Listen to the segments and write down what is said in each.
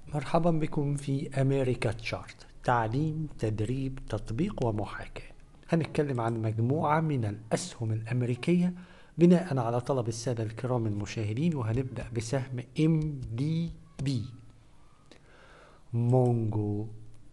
مرحبا بكم في أمريكا تشارت، تعليم تدريب تطبيق ومحاكاة. هنتكلم عن مجموعة من الأسهم الأمريكية بناء على طلب السادة الكرام المشاهدين، وهنبدأ بسهم MDB مونجو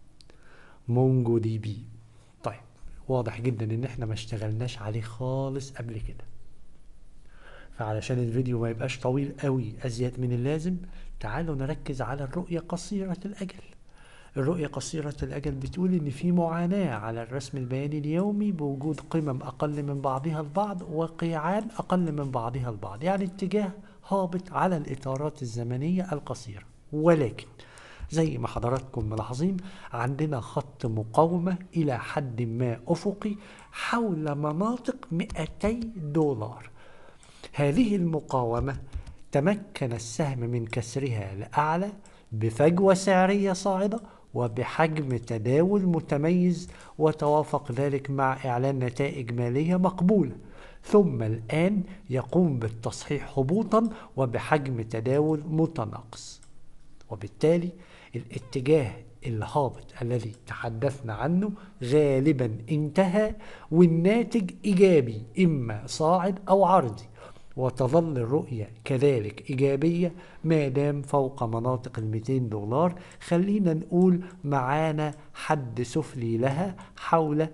دي بي. طيب، واضح جدا ان احنا ما اشتغلناش عليه خالص قبل كده، فعلشان الفيديو ما يبقاش طويل قوي ازيد من اللازم تعالوا نركز على الرؤية قصيرة الأجل. الرؤية قصيرة الأجل بتقول إن في معاناة على الرسم البياني اليومي بوجود قمم أقل من بعضها البعض وقيعان أقل من بعضها البعض، يعني اتجاه هابط على الإطارات الزمنية القصيرة. ولكن زي ما حضراتكم ملاحظين عندنا خط مقاومة إلى حد ما أفقي حول مناطق 200 دولار. هذه المقاومة تمكن السهم من كسرها لأعلى بفجوة سعرية صاعدة وبحجم تداول متميز، وتوافق ذلك مع إعلان نتائج مالية مقبولة، ثم الآن يقوم بالتصحيح هبوطا وبحجم تداول متناقص. وبالتالي الاتجاه الهابط الذي تحدثنا عنه غالبا انتهى، والناتج إيجابي إما صاعد أو عرضي، وتظل الرؤية كذلك إيجابية ما دام فوق مناطق 200 دولار. خلينا نقول معانا حد سفلي لها حول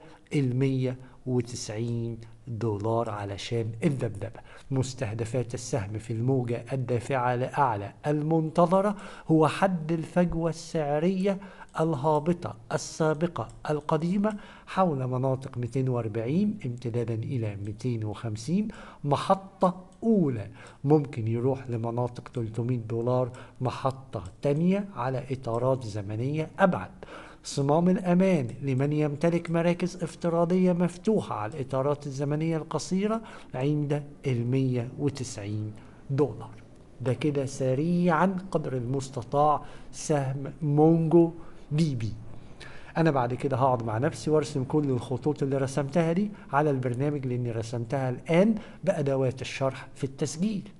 190 دولار علشان الذبذبة. مستهدفات السهم في الموجة الدافعة لأعلى المنتظرة هو حد الفجوة السعرية الهابطة السابقة القديمة حول مناطق 240 امتدادا إلى 250. محطة أولى ممكن يروح لمناطق 300 دولار، محطة تانية على إطارات زمنية أبعد. صمام الأمان لمن يمتلك مراكز افتراضية مفتوحة على الإطارات الزمنية القصيرة عند 190 دولار. ده كده سريعا قدر المستطاع سهم مونجو دي بي. انا بعد كده هقعد مع نفسي وارسم كل الخطوط اللي رسمتها دي على البرنامج، لاني رسمتها الان بادوات الشرح في التسجيل.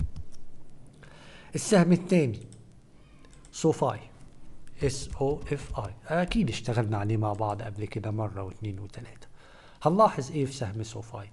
السهم الثاني سوفاي، SOFI، اكيد اشتغلنا عليه مع بعض قبل كده مرة واثنين وثلاثة. هنلاحظ ايه في سهم سوفاي؟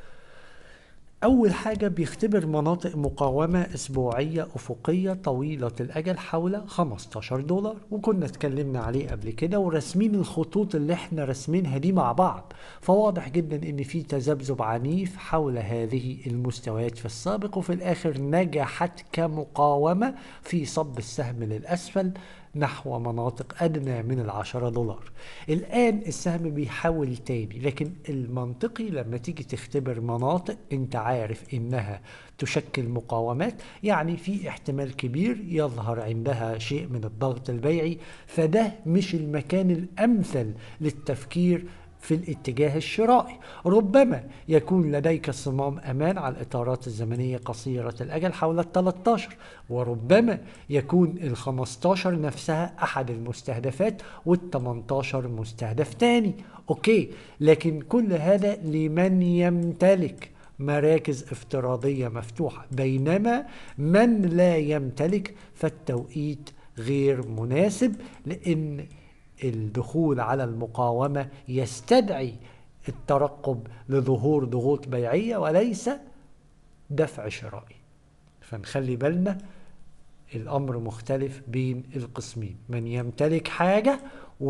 أول حاجة بيختبر مناطق مقاومة أسبوعية أفقية طويلة الأجل حول 15 دولار، وكنا اتكلمنا عليه قبل كده ورسمين الخطوط اللي احنا رسمينها دي مع بعض. فواضح جدا ان في تذبذب عنيف حول هذه المستويات في السابق، وفي الآخر نجحت كمقاومة في صب السهم للأسفل نحو مناطق أدنى من 10 دولار. الآن السهم بيحاول تاني، لكن المنطقي لما تيجي تختبر مناطق انت عارف انها تشكل مقاومات، يعني في احتمال كبير يظهر عندها شيء من الضغط البيعي، فده مش المكان الأمثل للتفكير في الاتجاه الشرائي. ربما يكون لديك صمام أمان على الإطارات الزمنية قصيرة الأجل حول 13، وربما يكون 15 نفسها أحد المستهدفات وال18 مستهدف تاني. أوكي، لكن كل هذا لمن يمتلك مراكز افتراضية مفتوحة، بينما من لا يمتلك فالتوقيت غير مناسب، لأن الدخول على المقاومة يستدعي الترقب لظهور ضغوط بيعية وليس دفع شرائي. فنخلي بالنا الأمر مختلف بين القسمين، من يمتلك حاجة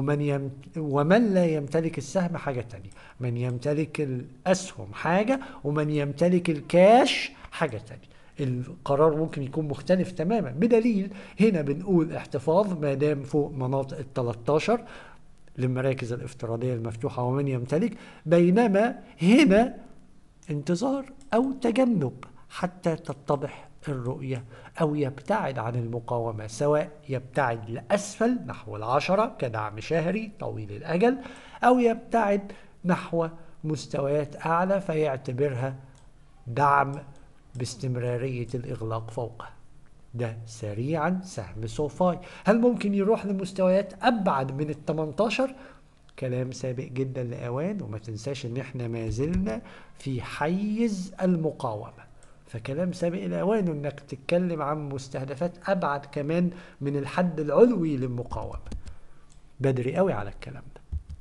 ومن لا يمتلك السهم حاجة تانية، من يمتلك الأسهم حاجة ومن يمتلك الكاش حاجة تانية. القرار ممكن يكون مختلف تماما، بدليل هنا بنقول احتفاظ ما دام فوق مناطق 13 للمراكز الافتراضية المفتوحة ومن يمتلك، بينما هنا انتظار أو تجنب حتى تتضح الرؤية، أو يبتعد عن المقاومة، سواء يبتعد لأسفل نحو 10 كدعم شهري طويل الأجل، أو يبتعد نحو مستويات أعلى فيعتبرها دعم باستمرارية الإغلاق فوقه. ده سريعا سهم سوفاي. هل ممكن يروح لمستويات أبعد من ال18؟ كلام سابق جدا لأوان، وما تنساش ان احنا ما زلنا في حيز المقاومة، فكلام سابق الأوان إنك تتكلم عن مستهدفات أبعد كمان من الحد العلوي للمقاومة. بدري قوي على الكلام ده.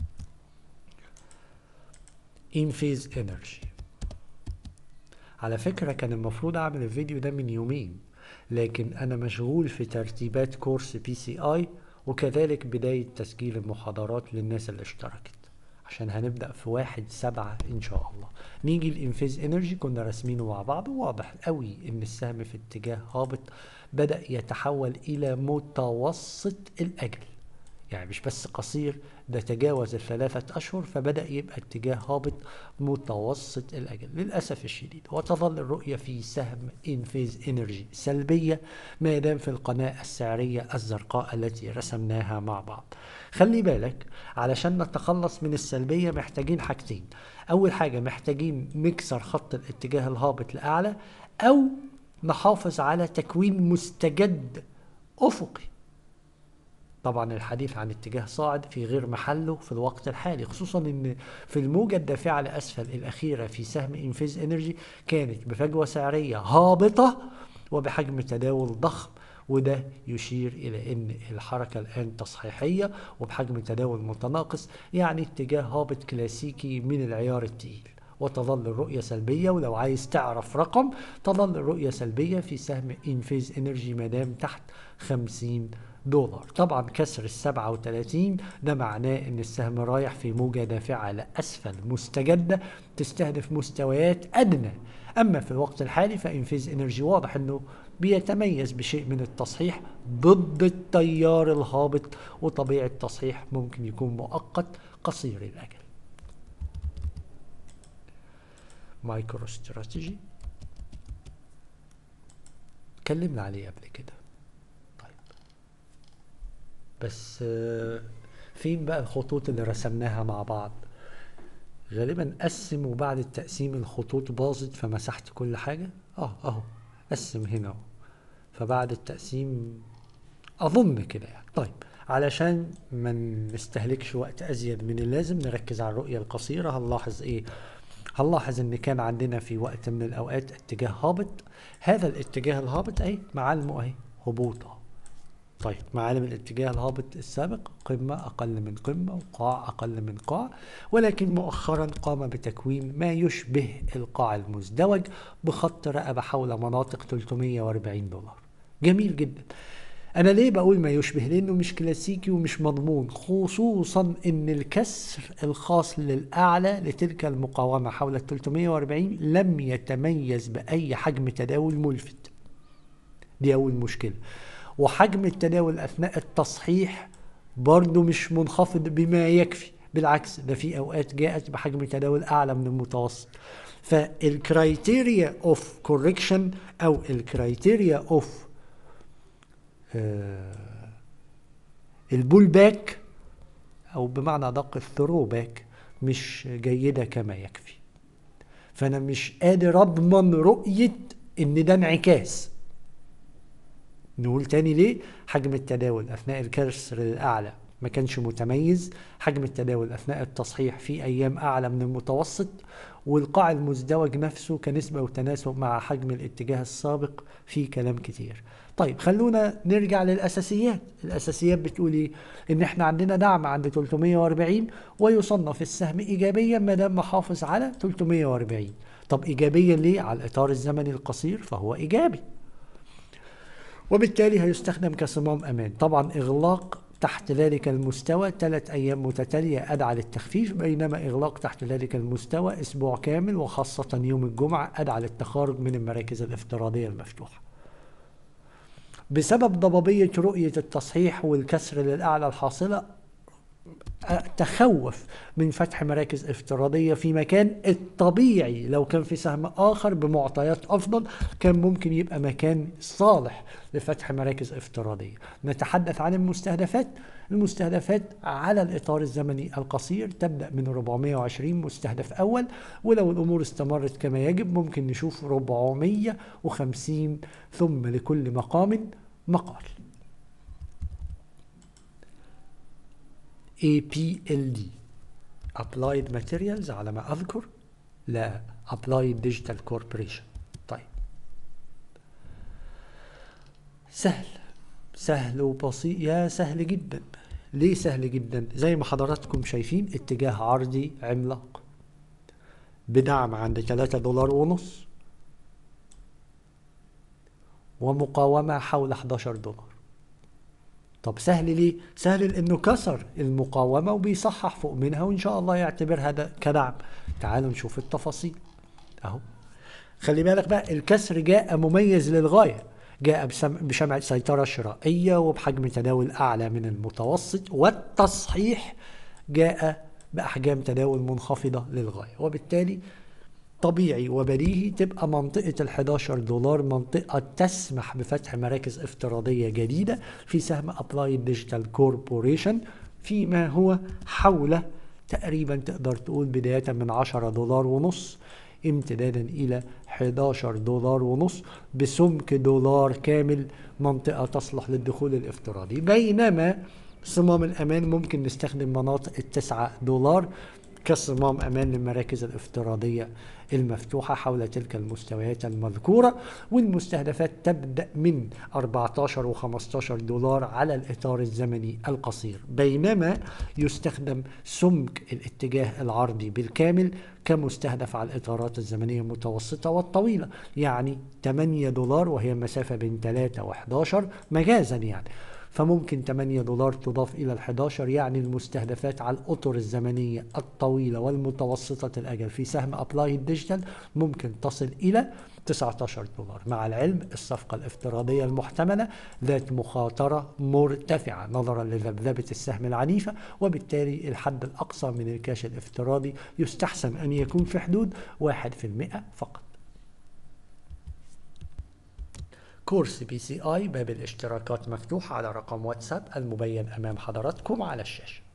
in phase energy. على فكرة كان المفروض أعمل الفيديو ده من يومين، لكن أنا مشغول في ترتيبات كورس PCI، وكذلك بداية تسجيل المحاضرات للناس اللي اشتركت، عشان هنبدأ في 1/7 إن شاء الله. نيجي الانفيز انرجي، كنا راسمينه مع بعض، وواضح قوي إن السهم في اتجاه هابط بدأ يتحول إلى متوسط الأجل، يعني مش بس قصير، ده تجاوز ال3 أشهر، فبدأ يبقى اتجاه هابط متوسط الأجل للأسف الشديد. وتظل الرؤية في سهم انفيز انرجي سلبية ما دام في القناة السعرية الزرقاء التي رسمناها مع بعض. خلي بالك، علشان نتخلص من السلبية محتاجين حاجتين. أول حاجة محتاجين نكسر خط الاتجاه الهابط لأعلى، أو نحافظ على تكوين مستجد أفقي. طبعا الحديث عن اتجاه صاعد في غير محله في الوقت الحالي، خصوصا ان في الموجة الدافعة لأسفل الأخيرة في سهم انفيز انرجي كانت بفجوة سعرية هابطة وبحجم تداول ضخم، وده يشير إلى أن الحركة الآن تصحيحية وبحجم تداول متناقص، يعني اتجاه هابط كلاسيكي من العيار التقيل. وتظل الرؤية سلبية، ولو عايز تعرف رقم، تظل الرؤية سلبية في سهم انفيز انرجي مادام تحت $50. طبعا كسر 37 ده معناه ان السهم رايح في موجة دافعة لأسفل مستجدة تستهدف مستويات أدنى. أما في الوقت الحالي فإنفيز انرجي واضح انه بيتميز بشيء من التصحيح ضد التيار الهابط، وطبيعة التصحيح ممكن يكون مؤقت قصير الأجل. مايكرو استراتيجي اتكلمنا عليه قبل كده. بس فين بقى الخطوط اللي رسمناها مع بعض؟ غالبا قسم، وبعد التقسيم الخطوط باظت فمسحت كل حاجة. اهو قسم هنا، فبعد التقسيم اظن كده يعني. طيب علشان ما نستهلكش وقت ازيد من اللازم نركز على الرؤية القصيرة. هنلاحظ ايه؟ هنلاحظ ان كان عندنا في وقت من الاوقات اتجاه هابط. هذا الاتجاه الهابط اهي معالمه اهي هبوطه. طيب معالم الاتجاه الهابط السابق قمة أقل من قمة وقاع أقل من قاع، ولكن مؤخرا قام بتكوين ما يشبه القاع المزدوج بخط رقبة حول مناطق $340. جميل جدا. أنا ليه بقول ما يشبه؟ لأنه مش كلاسيكي ومش مضمون، خصوصا أن الكسر الخاص للأعلى لتلك المقاومة حول 340 لم يتميز بأي حجم تداول ملفت. دي أول مشكلة. وحجم التداول أثناء التصحيح برضو مش منخفض بما يكفي، بالعكس ده في أوقات جاءت بحجم تداول أعلى من المتوسط. فالكرايتيريا اوف كوركشن أو الكرايتيريا اوف البول باك، أو بمعنى أدق الثرو باك، مش جيدة كما يكفي. فأنا مش قادر أضمن رؤية إن ده انعكاس. نقول تاني ليه؟ حجم التداول أثناء الكسر الأعلى ما كانش متميز، حجم التداول أثناء التصحيح في أيام أعلى من المتوسط، والقاع المزدوج نفسه كنسبة وتناسب مع حجم الاتجاه السابق في كلام كتير. طيب خلونا نرجع للأساسيات. الأساسيات بتقول إيه؟ إن إحنا عندنا دعم عند 340 ويصنف السهم إيجابيا ما دام محافظ على 340. طب إيجابيا ليه؟ على الإطار الزمني القصير فهو إيجابي، وبالتالي هيستخدم كصمام أمان. طبعا إغلاق تحت ذلك المستوى 3 أيام متتالية أدعى للتخفيف، بينما إغلاق تحت ذلك المستوى أسبوع كامل وخاصة يوم الجمعة أدعى للتخارج من المراكز الافتراضية المفتوحة. بسبب ضبابية رؤية التصحيح والكسر للأعلى الحاصلة أتخوف من فتح مراكز افتراضية في مكان الطبيعي لو كان في سهم آخر بمعطيات أفضل كان ممكن يبقى مكان صالح لفتح مراكز افتراضية. نتحدث عن المستهدفات. المستهدفات على الإطار الزمني القصير تبدأ من 420 مستهدف أول، ولو الأمور استمرت كما يجب ممكن نشوف 450، ثم لكل مقام مقال. APLD Applied Materials على ما أذكر، لا Applied Digital Corporation. طيب سهل وبسيط، يا سهل جدا. ليه سهل جدا؟ زي ما حضراتكم شايفين اتجاه عرضي عملاق بدعم عند 3 دولار ونص ومقاومة حول 11 دولار. طب سهل ليه؟ سهل لانه كسر المقاومة وبيصحح فوق منها وان شاء الله يعتبرها ده كدعم. تعالوا نشوف التفاصيل اهو. خلي بالك بقى، الكسر جاء مميز للغاية، جاء بشمع سيطرة شرائية وبحجم تداول أعلى من المتوسط، والتصحيح جاء بأحجام تداول منخفضة للغاية، وبالتالي طبيعي وبديهي تبقى منطقة ال11 دولار منطقة تسمح بفتح مراكز افتراضية جديدة في سهم أبلايد ديجيتال كوربوريشن فيما هو حول تقريبا تقدر تقول بداية من 10 دولار ونص امتدادا إلى 11 دولار ونص بسمك دولار كامل، منطقة تصلح للدخول الافتراضي. بينما صمام الأمان ممكن نستخدم مناطق ال9 دولار كصمام أمان للمراكز الافتراضية المفتوحة حول تلك المستويات المذكورة، والمستهدفات تبدأ من 14 و15 دولار على الإطار الزمني القصير، بينما يستخدم سمك الاتجاه العرضي بالكامل كمستهدف على الإطارات الزمنية المتوسطة والطويلة، يعني 8 دولار وهي مسافة بين 3 و11 مجازا يعني، فممكن 8 دولار تضاف إلى ال11، يعني المستهدفات على الأطر الزمنية الطويلة والمتوسطة الأجل في سهم أبلايد ديجيتال ممكن تصل إلى 19 دولار. مع العلم الصفقة الافتراضية المحتملة ذات مخاطرة مرتفعة نظرا لذبذبة السهم العنيفة، وبالتالي الحد الأقصى من الكاش الافتراضي يستحسن أن يكون في حدود 1% فقط. كورس BCI باب الاشتراكات مفتوح على رقم واتساب المبين أمام حضراتكم على الشاشة.